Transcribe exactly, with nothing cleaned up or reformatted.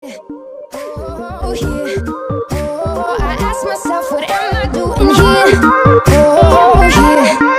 Oh, yeah. Oh, I ask myself, what am I doing here? Oh, yeah.